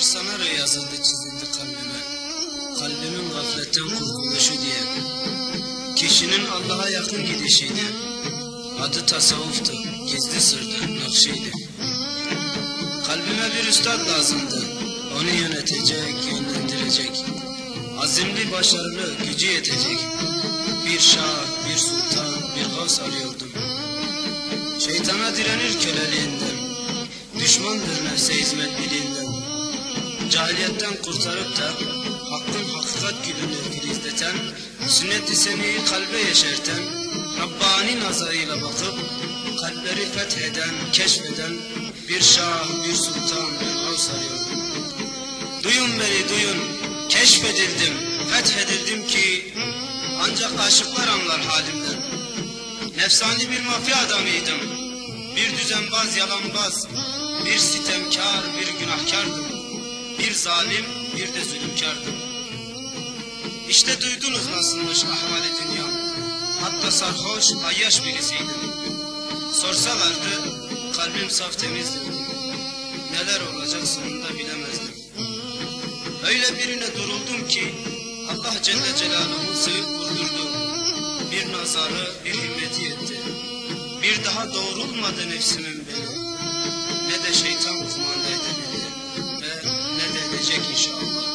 senaryo yazıldı çizildi kalbime. Kalbimin gafletten kurtuluşu diye. Kişinin Allah'a yakın gidişiydi. Adı tasavvuftu, gizli sırdı, nakşiydi. Kalbime bir üstad lazımdı. Onu yönetecek, yönlendirecek. Azimli, başarılı, gücü yetecek. Bir şah, bir sultan, bir gavs arıyordum. Şeytana direnir köleliğinden. Düşmandır nefse hizmetliliğinden. Cahiliyetten kurtarıp da hakkın hakikat gülünü filizleten, sünnet-i seniyi kalbe yeşerten, Rabbani nazarıyla bakıp kalpleri fetheden, keşfeden bir şah, bir sultan, bir gavs arıyordum. Duyun beni, duyun, keşfedildim, fethedildim ki ancak aşıklar anlar halimden. Nefsani bir mafya adamıydım, bir düzenbaz, yalanbaz, bir sitemkar, bir günahkardım, bir zalim, bir de zulümkardım. İşte duydunuz nasılmış ahvali dünya, hatta sarhoş, ayyaş birisiydim. Sorsalardı, kalbim saf temizdi, neler olacak sonunda bilemezdim. Öyle birine duruldum ki Allah Celle Celaluhu sevip vurdurdu. Bir nazarı, bir himmeti yetti. Bir daha doğrulmadı nefsimin beni. Ne de şeytan kumanda edebildi ve ne de edecek inşallah.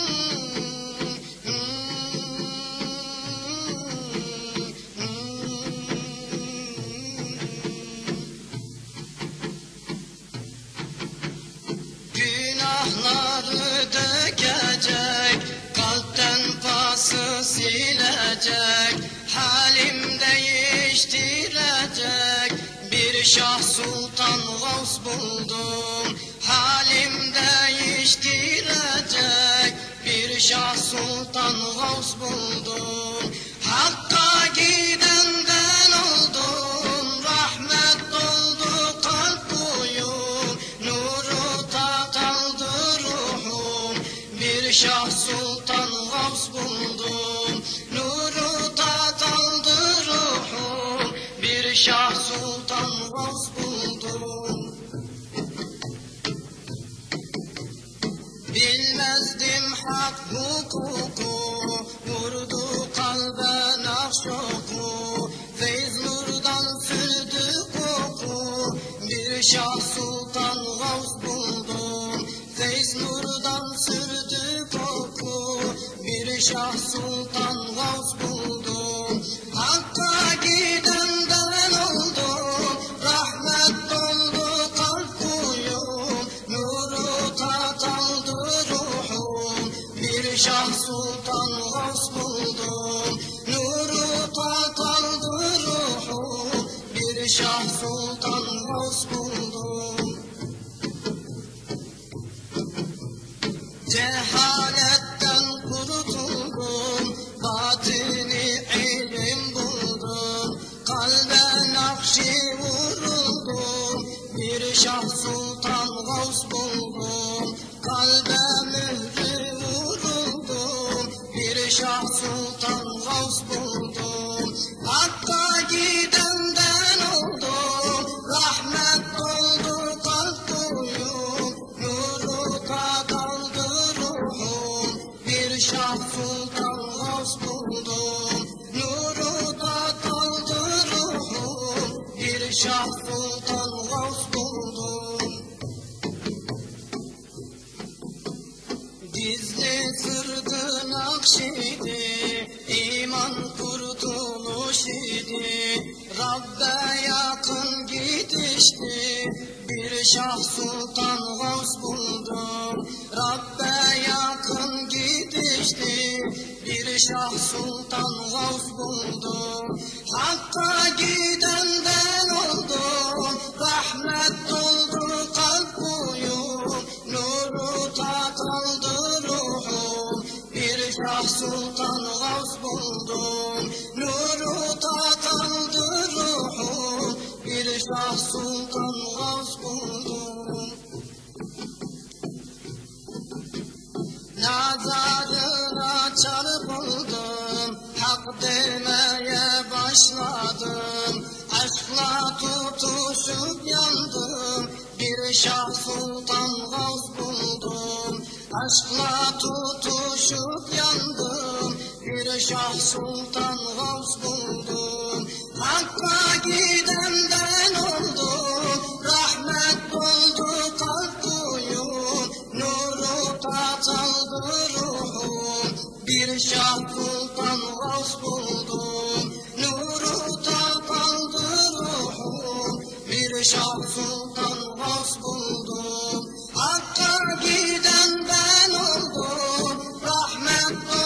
Günahları dökecek, kalpten pası silecek, halim değiştirecek. Bir Şah Sultan Gavs buldum, halim değiştirecek. Bir Şah Sultan Gavs buldum, Hakk'a gidenden oldum. Rahmet doldu kalp boyum, nuru tat aldı ruhum. Bir Şah Sultan Gavs buldum, nuru tat aldı ruhum. Bir Şah Sultan Gavs buldum. Bilmezdim hak hukuku, vurdu kalbe nakşoku. Feyz nurdan sürdü koku, bir Şah Sultan Gavs buldum. Feyz nurdan sürdü koku, bir Şah Sultan Gavs buldum. Hakk'a gidenden oldum, rahmet doldu kalp kuyum, nuru tat aldı ruhum. Bir Şah Sultan Gavs buldum, nuru tat aldı ruhum. Bir Şah Sultan Gavs buldum. Cehaletten kurtuldum, batini ilim buldum. Kalbe nakşi vuruldum, bir Şah Sultan Gavs buldum. Kalbe mührü vuruldum, bir Şah Sultan Gavs buldum. Hakk'a gidenden oldum, rahmet doldu kalp boyum, nuru tat aldı ruhum. Bir Şah Sultan Gavs buldum, nuru tat aldı ruhum. Bir Şah Sultan Gavs buldum. Gizli sırdı nakşidi, iman kurtuluş idi. Rabbe yakın gidişti, bir Şah Sultan Gavs buldum. Rabbe yakın gidişti, bir Şah Sultan Gavs buldum. Hakk'a gidenden oldum, rahmet doldu kalp boyum, nuru tat aldı ruhum. Bir Şah Sultan Gavs buldum, nuru tat aldı ruhum. Bir Şah Sultan Gavs buldum. Nazarına çarpıldım, hak demeye başladım. Aşkla tutuşup yandım, bir Şah Sultan Gavs buldum. Aşkla tutuşup yandım, bir Şah Sultan Gavs buldum. Hakka gidenden oldum, rahmet doldu kalp kuyum, nuru tat aldı ruhum. Bir Şah Sultan Gavs buldum, nuru tat aldı ruhum. Bir Şah Sultan Gavs buldum, Hakka giden ben oldum, rahmet